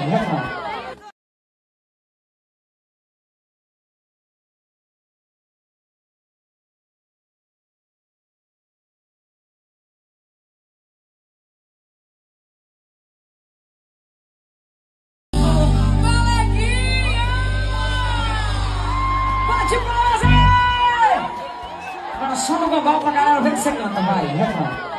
refrão. Agora só no global pra galera ver que você canta, vai, refrão.